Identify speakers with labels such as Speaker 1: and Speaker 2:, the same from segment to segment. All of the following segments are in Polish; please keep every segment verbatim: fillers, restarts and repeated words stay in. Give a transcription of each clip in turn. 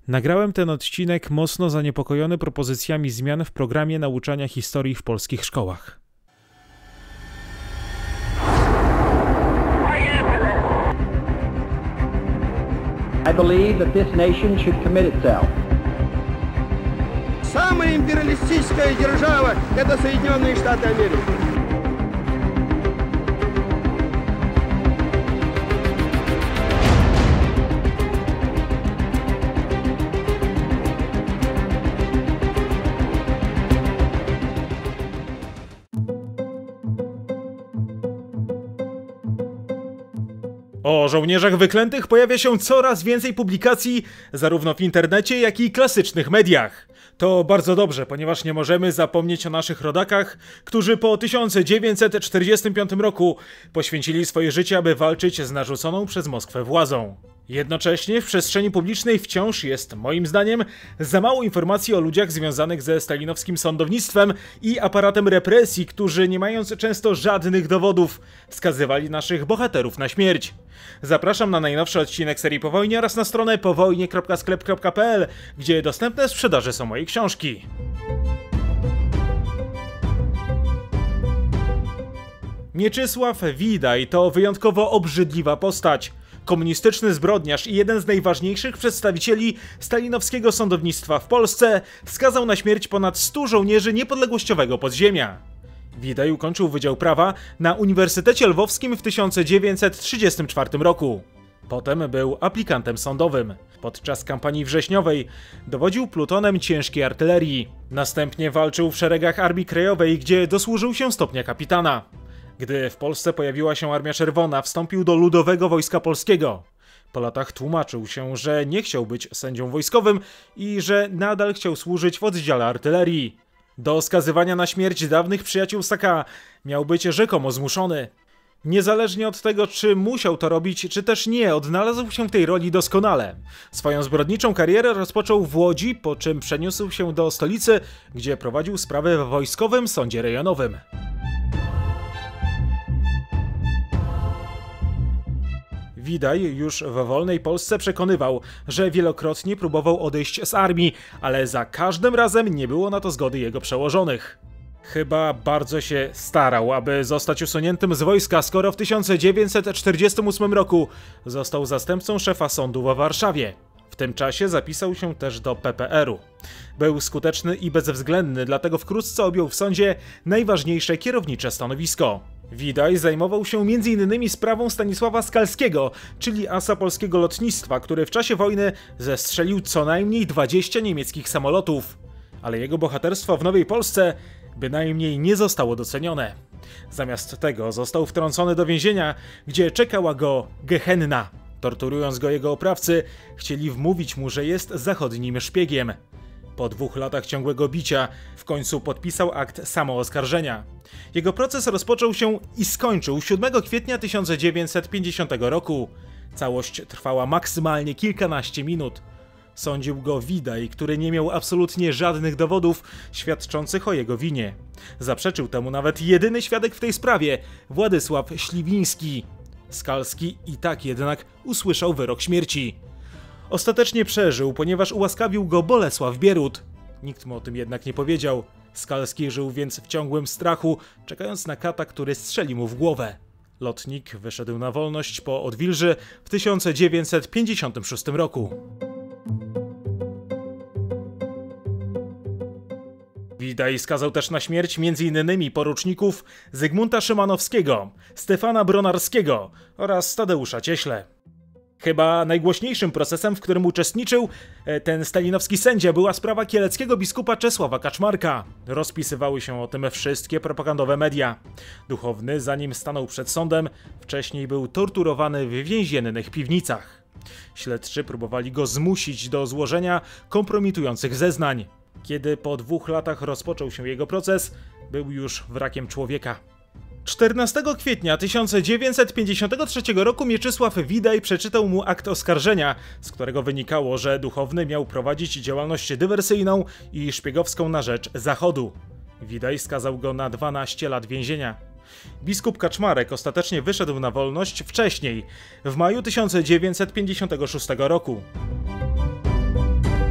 Speaker 1: Nagrałem ten odcinek mocno zaniepokojony propozycjami zmian w programie nauczania historii w polskich szkołach.
Speaker 2: I believe that this nation should commit itself.
Speaker 3: Самая империалистическая держава – это Соединенные Штаты Америки.
Speaker 1: O żołnierzach wyklętych pojawia się coraz więcej publikacji zarówno w internecie, jak i klasycznych mediach. To bardzo dobrze, ponieważ nie możemy zapomnieć o naszych rodakach, którzy po tysiąc dziewięćset czterdziestym piątym roku poświęcili swoje życie, aby walczyć z narzuconą przez Moskwę władzą. Jednocześnie w przestrzeni publicznej wciąż jest, moim zdaniem, za mało informacji o ludziach związanych ze stalinowskim sądownictwem i aparatem represji, którzy, nie mając często żadnych dowodów, skazywali naszych bohaterów na śmierć. Zapraszam na najnowszy odcinek serii Po wojnie oraz na stronę powojnie kropka sklep kropka p l, gdzie dostępne w sprzedaży są moje książki. Mieczysław Widaj to wyjątkowo obrzydliwa postać. Komunistyczny zbrodniarz i jeden z najważniejszych przedstawicieli stalinowskiego sądownictwa w Polsce skazał na śmierć ponad stu żołnierzy niepodległościowego podziemia. Widaj ukończył Wydział Prawa na Uniwersytecie Lwowskim w tysiąc dziewięćset trzydziestym czwartym roku. Potem był aplikantem sądowym. Podczas kampanii wrześniowej dowodził plutonem ciężkiej artylerii. Następnie walczył w szeregach Armii Krajowej, gdzie dosłużył się stopnia kapitana. Gdy w Polsce pojawiła się Armia Czerwona, wstąpił do Ludowego Wojska Polskiego. Po latach tłumaczył się, że nie chciał być sędzią wojskowym i że nadal chciał służyć w oddziale artylerii. Do skazywania na śmierć dawnych przyjaciół Saka miał być rzekomo zmuszony. Niezależnie od tego, czy musiał to robić, czy też nie, odnalazł się w tej roli doskonale. Swoją zbrodniczą karierę rozpoczął w Łodzi, po czym przeniósł się do stolicy, gdzie prowadził sprawy w Wojskowym Sądzie Rejonowym. Widaj już w wolnej Polsce przekonywał, że wielokrotnie próbował odejść z armii, ale za każdym razem nie było na to zgody jego przełożonych. Chyba bardzo się starał, aby zostać usuniętym z wojska, skoro w tysiąc dziewięćset czterdziestym ósmym roku został zastępcą szefa sądu w Warszawie. W tym czasie zapisał się też do P P R u. Był skuteczny i bezwzględny, dlatego wkrótce objął w sądzie najważniejsze kierownicze stanowisko. Widaj zajmował się między innymi sprawą Stanisława Skalskiego, czyli asa polskiego lotnictwa, który w czasie wojny zestrzelił co najmniej dwadzieścia niemieckich samolotów. Ale jego bohaterstwo w Nowej Polsce bynajmniej nie zostało docenione. Zamiast tego został wtrącony do więzienia, gdzie czekała go gehenna. Torturując go jego oprawcy, chcieli wmówić mu, że jest zachodnim szpiegiem. Po dwóch latach ciągłego bicia w końcu podpisał akt samooskarżenia. Jego proces rozpoczął się i skończył siódmego kwietnia tysiąc dziewięćset pięćdziesiątego roku. Całość trwała maksymalnie kilkanaście minut. Sądził go Widaj, który nie miał absolutnie żadnych dowodów świadczących o jego winie. Zaprzeczył temu nawet jedyny świadek w tej sprawie, Władysław Śliwiński. Skalski i tak jednak usłyszał wyrok śmierci. Ostatecznie przeżył, ponieważ ułaskawił go Bolesław Bierut. Nikt mu o tym jednak nie powiedział. Skalski żył więc w ciągłym strachu, czekając na kata, który strzeli mu w głowę. Lotnik wyszedł na wolność po odwilży w tysiąc dziewięćset pięćdziesiątym szóstym roku. Widaj skazał też na śmierć między innymi poruczników Zygmunta Szymanowskiego, Stefana Bronarskiego oraz Tadeusza Cieśle. Chyba najgłośniejszym procesem, w którym uczestniczył ten stalinowski sędzia, była sprawa kieleckiego biskupa Czesława Kaczmarka. Rozpisywały się o tym wszystkie propagandowe media. Duchowny, zanim stanął przed sądem, wcześniej był torturowany w więziennych piwnicach. Śledczy próbowali go zmusić do złożenia kompromitujących zeznań. Kiedy po dwóch latach rozpoczął się jego proces, był już wrakiem człowieka. czternastego kwietnia tysiąc dziewięćset pięćdziesiątego trzeciego roku Mieczysław Widaj przeczytał mu akt oskarżenia, z którego wynikało, że duchowny miał prowadzić działalność dywersyjną i szpiegowską na rzecz Zachodu. Widaj skazał go na dwanaście lat więzienia. Biskup Kaczmarek ostatecznie wyszedł na wolność wcześniej, w maju tysiąc dziewięćset pięćdziesiątego szóstego roku.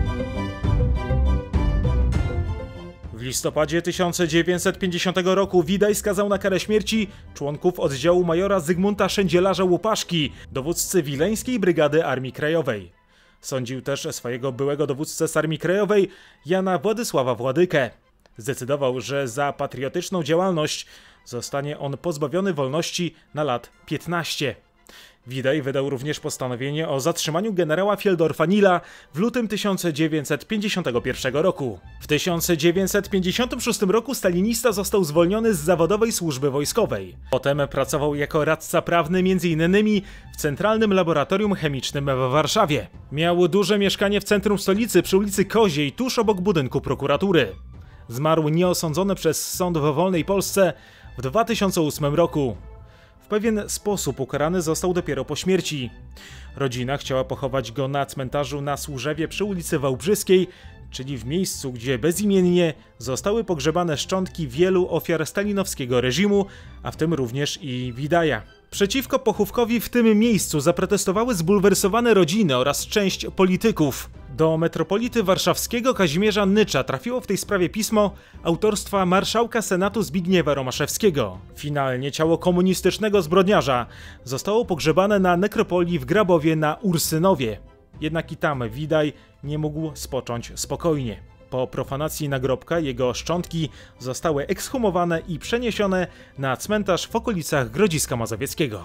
Speaker 1: listopadzie tysiąc dziewięćset pięćdziesiątego roku Widaj skazał na karę śmierci członków oddziału majora Zygmunta Szędzielarza Łupaszki, dowódcy Wileńskiej Brygady Armii Krajowej. Sądził też swojego byłego dowódcę z Armii Krajowej, Jana Władysława Władykę. Zdecydował, że za patriotyczną działalność zostanie on pozbawiony wolności na lat piętnaście. Widaj wydał również postanowienie o zatrzymaniu generała Fieldorfa Nila w lutym tysiąc dziewięćset pięćdziesiątego pierwszego roku. W tysiąc dziewięćset pięćdziesiątym szóstym roku stalinista został zwolniony z zawodowej służby wojskowej. Potem pracował jako radca prawny między innymi w Centralnym Laboratorium Chemicznym w Warszawie. Miał duże mieszkanie w centrum stolicy przy ulicy Koziej, tuż obok budynku prokuratury. Zmarł nieosądzony przez sąd w wolnej Polsce w dwa tysiące ósmym roku. W pewien sposób ukarany został dopiero po śmierci. Rodzina chciała pochować go na cmentarzu na Służewie przy ulicy Wałbrzyskiej, czyli w miejscu, gdzie bezimiennie zostały pogrzebane szczątki wielu ofiar stalinowskiego reżimu, a w tym również i Widaja. Przeciwko pochówkowi w tym miejscu zaprotestowały zbulwersowane rodziny oraz część polityków. Do metropolity warszawskiego Kazimierza Nycza trafiło w tej sprawie pismo autorstwa marszałka Senatu Zbigniewa Romaszewskiego. Finalnie ciało komunistycznego zbrodniarza zostało pogrzebane na nekropolii w Grabowie na Ursynowie. Jednak i tam Widaj nie mógł spocząć spokojnie. Po profanacji nagrobka jego szczątki zostały ekshumowane i przeniesione na cmentarz w okolicach Grodziska Mazowieckiego.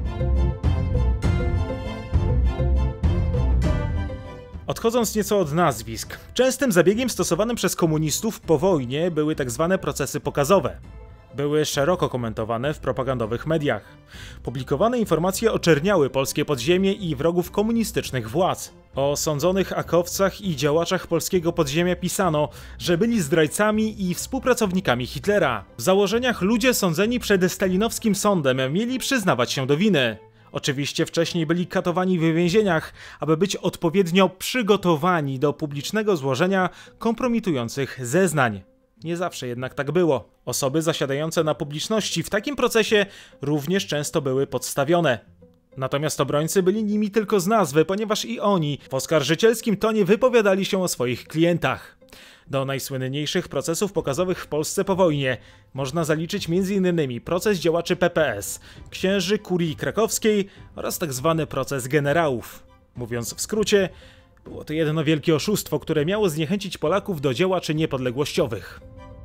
Speaker 1: Odchodząc nieco od nazwisk, częstym zabiegiem stosowanym przez komunistów po wojnie były tzw. procesy pokazowe. Były szeroko komentowane w propagandowych mediach. Publikowane informacje oczerniały polskie podziemie i wrogów komunistycznych władz. O sądzonych akowcach i działaczach polskiego podziemia pisano, że byli zdrajcami i współpracownikami Hitlera. W założeniach ludzie sądzeni przed stalinowskim sądem mieli przyznawać się do winy. Oczywiście wcześniej byli katowani w więzieniach, aby być odpowiednio przygotowani do publicznego złożenia kompromitujących zeznań. Nie zawsze jednak tak było. Osoby zasiadające na publiczności w takim procesie również często były podstawione. Natomiast obrońcy byli nimi tylko z nazwy, ponieważ i oni w oskarżycielskim tonie wypowiadali się o swoich klientach. Do najsłynniejszych procesów pokazowych w Polsce po wojnie można zaliczyć między innymi proces działaczy P P S, księży kurii krakowskiej oraz tzw. proces generałów. Mówiąc w skrócie, było to jedno wielkie oszustwo, które miało zniechęcić Polaków do działaczy niepodległościowych.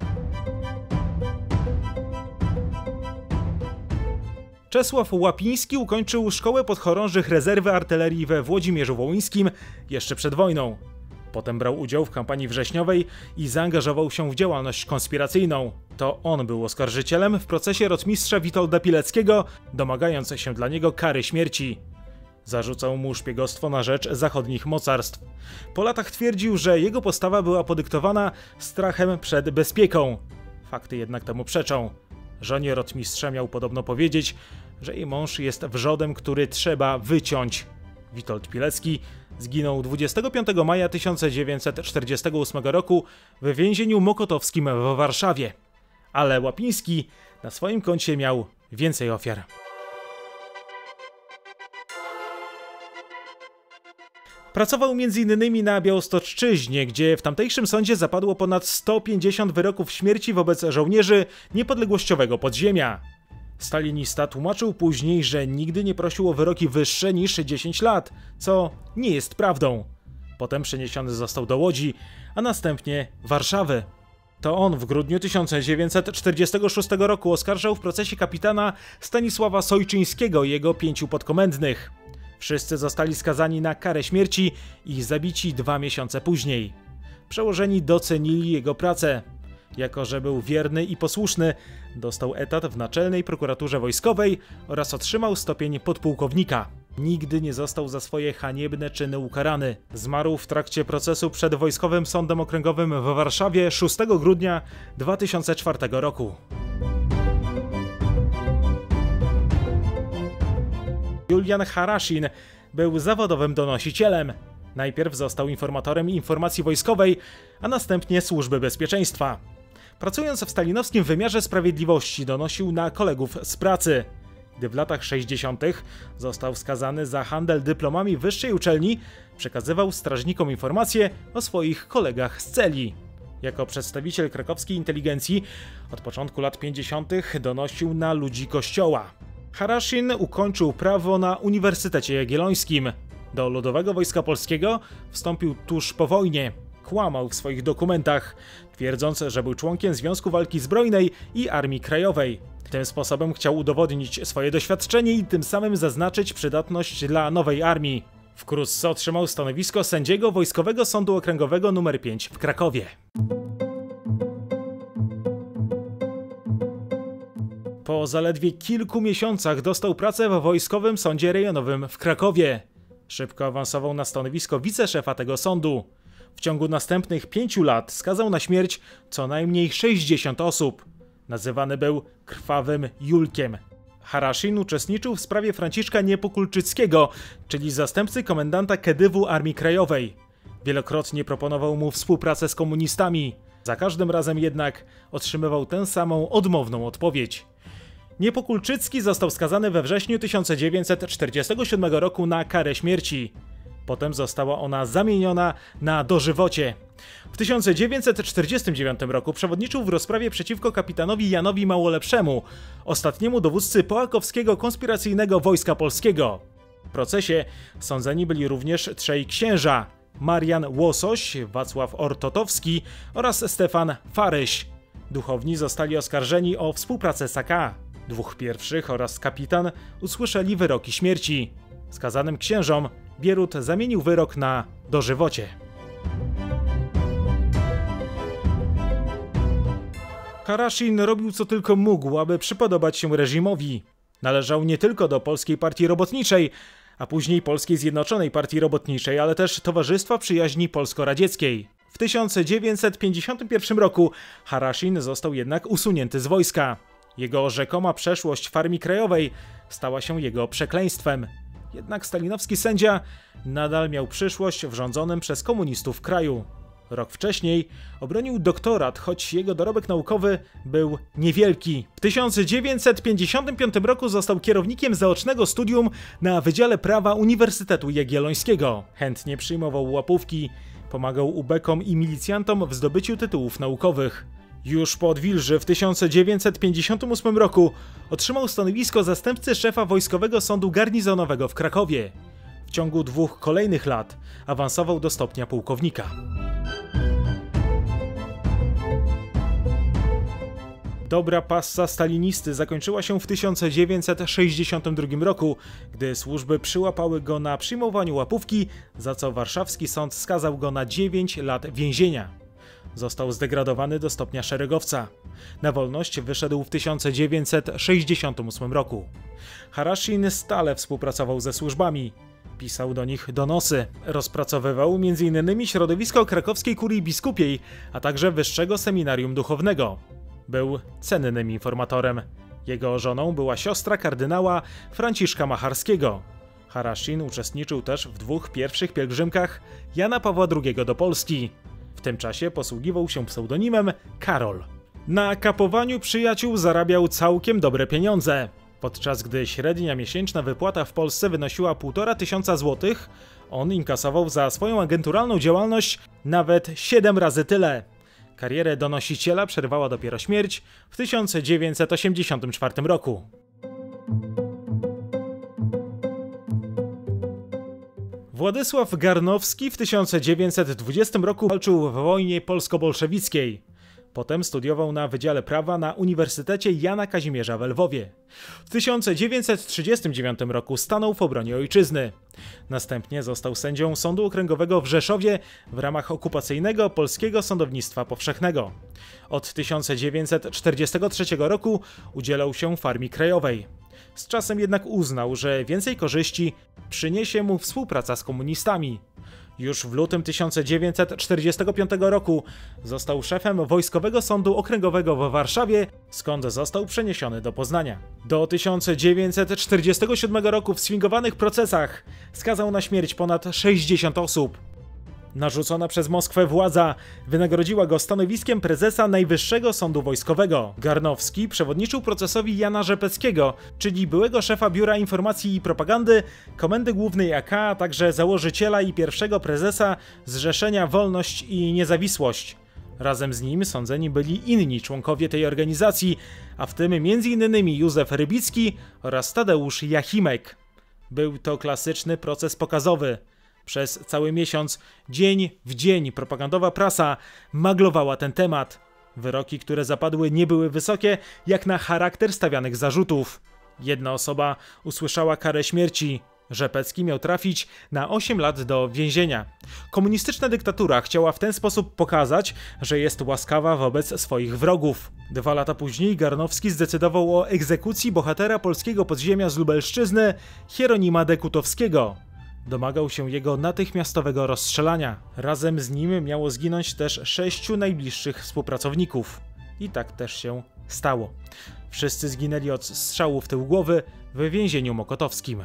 Speaker 1: Czesław Łapiński ukończył Szkołę Podchorążych Rezerwy Artylerii we Włodzimierzu Wołyńskim jeszcze przed wojną. Potem brał udział w kampanii wrześniowej i zaangażował się w działalność konspiracyjną. To on był oskarżycielem w procesie rotmistrza Witolda Pileckiego, domagając się dla niego kary śmierci. Zarzucał mu szpiegostwo na rzecz zachodnich mocarstw. Po latach twierdził, że jego postawa była podyktowana strachem przed bezpieką. Fakty jednak temu przeczą. Żonie rotmistrza miał podobno powiedzieć, że jej mąż jest wrzodem, który trzeba wyciąć. Witold Pilecki zginął dwudziestego piątego maja tysiąc dziewięćset czterdziestego ósmego roku w więzieniu mokotowskim w Warszawie. Ale Łapiński na swoim koncie miał więcej ofiar. Pracował między innymi na Białostoczczyźnie, gdzie w tamtejszym sądzie zapadło ponad sto pięćdziesiąt wyroków śmierci wobec żołnierzy niepodległościowego podziemia. Stalinista tłumaczył później, że nigdy nie prosił o wyroki wyższe niż dziesięć lat, co nie jest prawdą. Potem przeniesiony został do Łodzi, a następnie Warszawy. To on w grudniu tysiąc dziewięćset czterdziestego szóstego roku oskarżał w procesie kapitana Stanisława Sojczyńskiego i jego pięciu podkomendnych. Wszyscy zostali skazani na karę śmierci i zabici dwa miesiące później. Przełożeni docenili jego pracę. Jako że był wierny i posłuszny, dostał etat w Naczelnej Prokuraturze Wojskowej oraz otrzymał stopień podpułkownika. Nigdy nie został za swoje haniebne czyny ukarany. Zmarł w trakcie procesu przed Wojskowym Sądem Okręgowym w Warszawie szóstego grudnia dwa tysiące czwartego roku. Julian Haraszin był zawodowym donosicielem. Najpierw został informatorem informacji wojskowej, a następnie Służby Bezpieczeństwa. Pracując w stalinowskim wymiarze sprawiedliwości, donosił na kolegów z pracy. Gdy w latach sześćdziesiątych został skazany za handel dyplomami wyższej uczelni, przekazywał strażnikom informacje o swoich kolegach z celi. Jako przedstawiciel krakowskiej inteligencji od początku lat pięćdziesiątych donosił na ludzi kościoła. Haraszin ukończył prawo na Uniwersytecie Jagiellońskim. Do Ludowego Wojska Polskiego wstąpił tuż po wojnie. Kłamał w swoich dokumentach, twierdząc, że był członkiem Związku Walki Zbrojnej i Armii Krajowej. Tym sposobem chciał udowodnić swoje doświadczenie i tym samym zaznaczyć przydatność dla nowej armii. Wkrótce otrzymał stanowisko sędziego Wojskowego Sądu Okręgowego numer pięć w Krakowie. Po zaledwie kilku miesiącach dostał pracę w Wojskowym Sądzie Rejonowym w Krakowie. Szybko awansował na stanowisko wiceszefa tego sądu. W ciągu następnych pięciu lat skazał na śmierć co najmniej sześćdziesiąt osób. Nazywany był Krwawym Julkiem. Haraszin uczestniczył w sprawie Franciszka Niepokulczyckiego, czyli zastępcy komendanta Kedywu Armii Krajowej. Wielokrotnie proponował mu współpracę z komunistami. Za każdym razem jednak otrzymywał tę samą odmowną odpowiedź. Niepokulczycki został skazany we wrześniu tysiąc dziewięćset czterdziestego siódmego roku na karę śmierci. Potem została ona zamieniona na dożywocie. W tysiąc dziewięćset czterdziestym dziewiątym roku przewodniczył w rozprawie przeciwko kapitanowi Janowi Małolepszemu, ostatniemu dowódcy połakowskiego konspiracyjnego Wojska Polskiego. W procesie sądzeni byli również trzej księża: Marian Łosoś, Wacław Ortotowski oraz Stefan Faryś. Duchowni zostali oskarżeni o współpracę z A K. Dwóch pierwszych oraz kapitan usłyszeli wyroki śmierci. Skazanym księżom Bierut zamienił wyrok na dożywocie. Haraszin robił co tylko mógł, aby przypodobać się reżimowi. Należał nie tylko do Polskiej Partii Robotniczej, a później Polskiej Zjednoczonej Partii Robotniczej, ale też Towarzystwa Przyjaźni Polsko-Radzieckiej. W tysiąc dziewięćset pięćdziesiątym pierwszym roku Haraszin został jednak usunięty z wojska. Jego rzekoma przeszłość w Armii Krajowej stała się jego przekleństwem. Jednak stalinowski sędzia nadal miał przyszłość w rządzonym przez komunistów kraju. Rok wcześniej obronił doktorat, choć jego dorobek naukowy był niewielki. W tysiąc dziewięćset pięćdziesiątym piątym roku został kierownikiem zaocznego studium na Wydziale Prawa Uniwersytetu Jagiellońskiego. Chętnie przyjmował łapówki, pomagał ubekom i milicjantom w zdobyciu tytułów naukowych. Już po odwilży w tysiąc dziewięćset pięćdziesiątym ósmym roku otrzymał stanowisko zastępcy szefa Wojskowego Sądu Garnizonowego w Krakowie. W ciągu dwóch kolejnych lat awansował do stopnia pułkownika. Dobra passa stalinisty zakończyła się w tysiąc dziewięćset sześćdziesiątym drugim roku, gdy służby przyłapały go na przyjmowaniu łapówki, za co warszawski sąd skazał go na dziewięć lat więzienia. Został zdegradowany do stopnia szeregowca. Na wolność wyszedł w tysiąc dziewięćset sześćdziesiątym ósmym roku. Haraszin stale współpracował ze służbami. Pisał do nich donosy. Rozpracowywał między innymi środowisko krakowskiej kurii biskupiej, a także Wyższego Seminarium Duchownego. Był cennym informatorem. Jego żoną była siostra kardynała Franciszka Macharskiego. Haraszin uczestniczył też w dwóch pierwszych pielgrzymkach Jana Pawła drugiego do Polski. W tym czasie posługiwał się pseudonimem Karol. Na kapowaniu przyjaciół zarabiał całkiem dobre pieniądze. Podczas gdy średnia miesięczna wypłata w Polsce wynosiła półtora tysiąca złotych, on inkasował za swoją agenturalną działalność nawet siedem razy tyle. Karierę donosiciela przerwała dopiero śmierć w tysiąc dziewięćset osiemdziesiątym czwartym roku. Władysław Garnowski w tysiąc dziewięćset dwudziestym roku walczył w wojnie polsko-bolszewickiej. Potem studiował na Wydziale Prawa na Uniwersytecie Jana Kazimierza w Lwowie. W tysiąc dziewięćset trzydziestym dziewiątym roku stanął w obronie ojczyzny. Następnie został sędzią Sądu Okręgowego w Rzeszowie w ramach okupacyjnego Polskiego Sądownictwa Powszechnego. Od tysiąc dziewięćset czterdziestego trzeciego roku udzielał się w Armii Krajowej. Z czasem jednak uznał, że więcej korzyści przyniesie mu współpraca z komunistami. Już w lutym tysiąc dziewięćset czterdziestego piątego roku został szefem Wojskowego Sądu Okręgowego w Warszawie, skąd został przeniesiony do Poznania. Do tysiąc dziewięćset czterdziestego siódmego roku w sfingowanych procesach skazał na śmierć ponad sześćdziesiąt osób. Narzucona przez Moskwę władza wynagrodziła go stanowiskiem prezesa Najwyższego Sądu Wojskowego. Garnowski przewodniczył procesowi Jana Rzepeckiego, czyli byłego szefa Biura Informacji i Propagandy, Komendy Głównej A K, a także założyciela i pierwszego prezesa Zrzeszenia Wolność i Niezawisłość. Razem z nim sądzeni byli inni członkowie tej organizacji, a w tym między innymi Józef Rybicki oraz Tadeusz Jachimek. Był to klasyczny proces pokazowy. Przez cały miesiąc, dzień w dzień propagandowa prasa maglowała ten temat. Wyroki, które zapadły, nie były wysokie, jak na charakter stawianych zarzutów. Jedna osoba usłyszała karę śmierci. Rzepecki miał trafić na osiem lat do więzienia. Komunistyczna dyktatura chciała w ten sposób pokazać, że jest łaskawa wobec swoich wrogów. Dwa lata później Garnowski zdecydował o egzekucji bohatera polskiego podziemia z Lubelszczyzny, Hieronima Dekutowskiego. Domagał się jego natychmiastowego rozstrzelania. Razem z nim miało zginąć też sześciu najbliższych współpracowników. I tak też się stało. Wszyscy zginęli od strzału w tył głowy w więzieniu mokotowskim.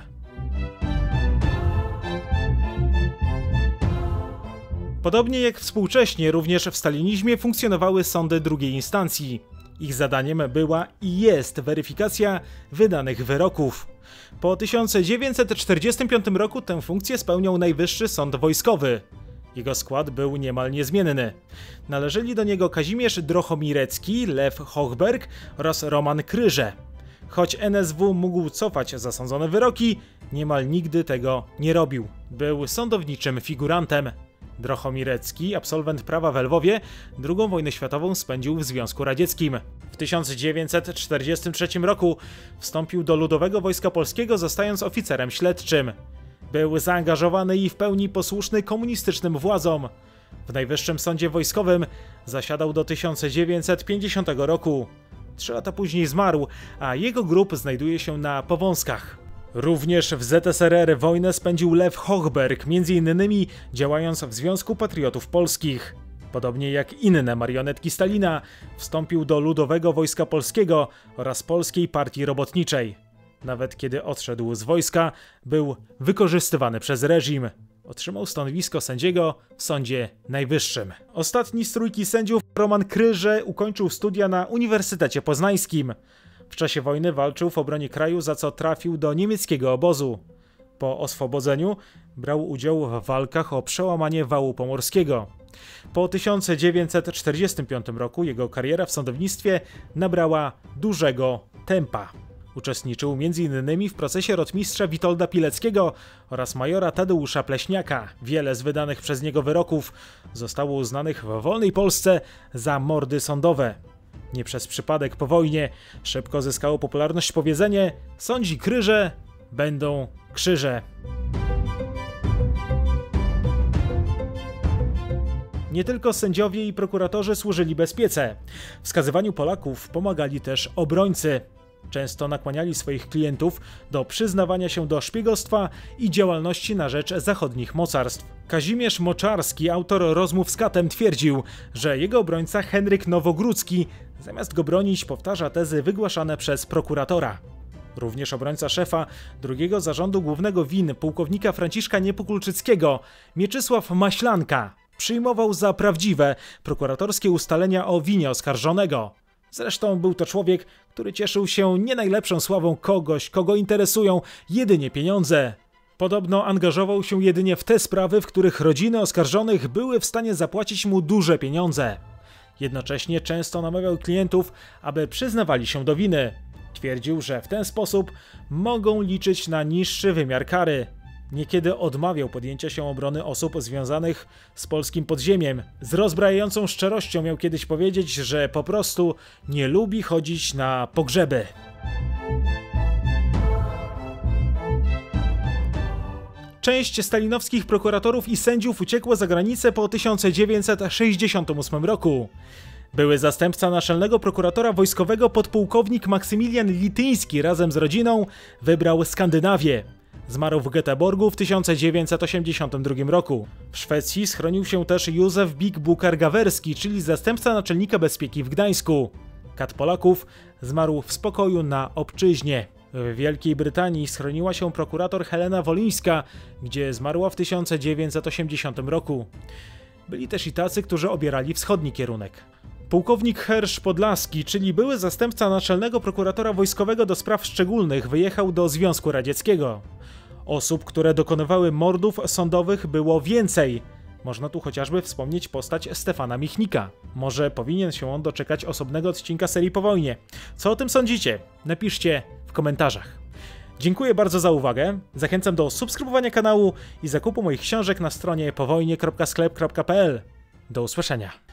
Speaker 1: Podobnie jak współcześnie, również w stalinizmie funkcjonowały sądy drugiej instancji. Ich zadaniem była i jest weryfikacja wydanych wyroków. Po tysiąc dziewięćset czterdziestym piątym roku tę funkcję spełniał Najwyższy Sąd Wojskowy. Jego skład był niemal niezmienny. Należeli do niego Kazimierz Drochomirecki, Lew Hochberg oraz Roman Kryże. Choć N S W mógł cofać zasądzone wyroki, niemal nigdy tego nie robił. Był sądowniczym figurantem. Drochomirecki, absolwent prawa w Lwowie, drugą wojnę światową spędził w Związku Radzieckim. W tysiąc dziewięćset czterdziestym trzecim roku wstąpił do Ludowego Wojska Polskiego, zostając oficerem śledczym. Był zaangażowany i w pełni posłuszny komunistycznym władzom. W Najwyższym Sądzie Wojskowym zasiadał do tysiąc dziewięćset pięćdziesiątego roku. Trzy lata później zmarł, a jego grób znajduje się na Powązkach. Również w Z S R R wojnę spędził Lew Hochberg, między innymi działając w Związku Patriotów Polskich. Podobnie jak inne marionetki Stalina, wstąpił do Ludowego Wojska Polskiego oraz Polskiej Partii Robotniczej. Nawet kiedy odszedł z wojska, był wykorzystywany przez reżim. Otrzymał stanowisko sędziego w Sądzie Najwyższym. Ostatni z trójki sędziów, Roman Kryże, ukończył studia na Uniwersytecie Poznańskim. W czasie wojny walczył w obronie kraju, za co trafił do niemieckiego obozu. Po oswobodzeniu brał udział w walkach o przełamanie wału pomorskiego. Po tysiąc dziewięćset czterdziestym piątym roku jego kariera w sądownictwie nabrała dużego tempa. Uczestniczył między innymi w procesie rotmistrza Witolda Pileckiego oraz majora Tadeusza Pleśniaka. Wiele z wydanych przez niego wyroków zostało uznanych w wolnej Polsce za mordy sądowe. Nie przez przypadek po wojnie szybko zyskało popularność powiedzenie: sądzi Kryże, będą krzyże. Nie tylko sędziowie i prokuratorzy służyli bezpiece. W skazywaniu Polaków pomagali też obrońcy. Często nakłaniali swoich klientów do przyznawania się do szpiegostwa i działalności na rzecz zachodnich mocarstw. Kazimierz Moczarski, autor Rozmów z Katem, twierdził, że jego obrońca Henryk Nowogródzki zamiast go bronić powtarza tezy wygłaszane przez prokuratora. Również obrońca szefa drugiego zarządu głównego W I N, pułkownika Franciszka Niepokulczyckiego, Mieczysław Maślanka, przyjmował za prawdziwe prokuratorskie ustalenia o winie oskarżonego. Zresztą był to człowiek, który cieszył się nie najlepszą sławą kogoś, kogo interesują jedynie pieniądze. Podobno angażował się jedynie w te sprawy, w których rodziny oskarżonych były w stanie zapłacić mu duże pieniądze. Jednocześnie często namawiał klientów, aby przyznawali się do winy. Twierdził, że w ten sposób mogą liczyć na niższy wymiar kary. Niekiedy odmawiał podjęcia się obrony osób związanych z polskim podziemiem. Z rozbrajającą szczerością miał kiedyś powiedzieć, że po prostu nie lubi chodzić na pogrzeby. Część stalinowskich prokuratorów i sędziów uciekło za granicę po tysiąc dziewięćset sześćdziesiątym ósmym roku. Były zastępca naczelnego prokuratora wojskowego podpułkownik Maksymilian Lityński razem z rodziną wybrał Skandynawię. Zmarł w Göteborgu w tysiąc dziewięćset osiemdziesiątym drugim roku. W Szwecji schronił się też Józef Bik-Bukar-Gawerski, czyli zastępca naczelnika bezpieki w Gdańsku. Kat Polaków zmarł w spokoju na obczyźnie. W Wielkiej Brytanii schroniła się prokurator Helena Wolińska, gdzie zmarła w tysiąc dziewięćset osiemdziesiątym roku. Byli też i tacy, którzy obierali wschodni kierunek. Pułkownik Hersz Podlaski, czyli były zastępca naczelnego prokuratora wojskowego do spraw szczególnych, wyjechał do Związku Radzieckiego. Osób, które dokonywały mordów sądowych, było więcej. Można tu chociażby wspomnieć postać Stefana Michnika. Może powinien się on doczekać osobnego odcinka serii Po wojnie. Co o tym sądzicie? Napiszcie w komentarzach. Dziękuję bardzo za uwagę, zachęcam do subskrybowania kanału i zakupu moich książek na stronie powojnie kropka sklep kropka p l. Do usłyszenia.